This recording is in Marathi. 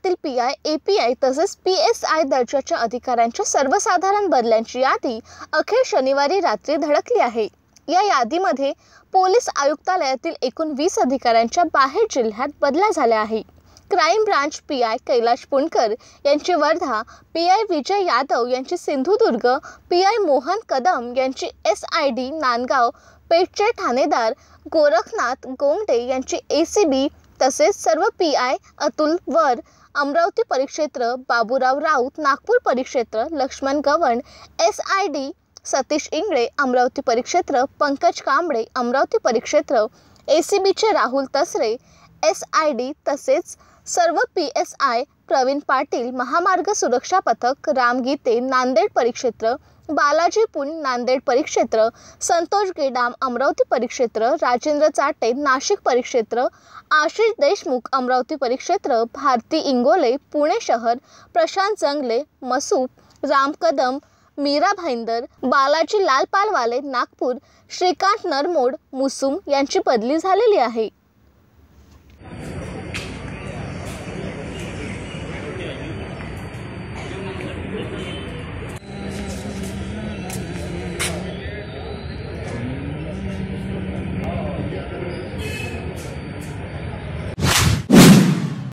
विभागातील पीआय, एपीआय तसेच पीएसआय दर्जाच्या अधिकाऱ्यांच्या सर्वसाधारण बदल्यांची यादी अखेर शनिवारी रात्री धडकली आहे। या यादीमध्ये पोलीस आयुक्तालयातील एकूण 20 अधिकाऱ्यांच्या बाहेर जिल्ह्यात बदल्या झाल्या आहे। Crime branch PI Kailash Punkar यांची वर्धा, पीआय विजय यादव यांची सिंधुदुर्ग, पीआय मोहन कदम यांची एसआयड नांदगाव पेठचे ठाणेदार, गोरखनाथ गोंगटे यांची एसीबी तसेच सर्व पीआय अतुल वर अमरावती परिक्षेत्र, बाबूराव राऊत नागपूर परिक्षेत्र, लक्ष्मण गवण एसआयड, सतीश इंगळे अमरावती परिक्षेत्र, पंकज कांबळे अमरावती परिक्षेत्र, एसीबीचे राहुल तसरे एसआयड तसेच सर्व पीएसआय प्रवीण पाटील महामार्ग सुरक्षा पथक, राम गीते नांदेड परिक्षेत्र, बालाजी पुन नांदेड परिक्षेत्र, संतोष गेडाम अमरावती परिक्षेत्र, राजेंद्र चाटे नाशिक परिक्षेत्र, आशिष देशमुख अमरावती परिक्षेत्र, भारती इंगोले पुणे शहर, प्रशांत जंगले मसूप, राम कदम मीरा भाईंदर, बालाजी लाल पालवाले नागपूर, श्रीकांत नरमोड मुसुम यांची बदली झालेली आहे।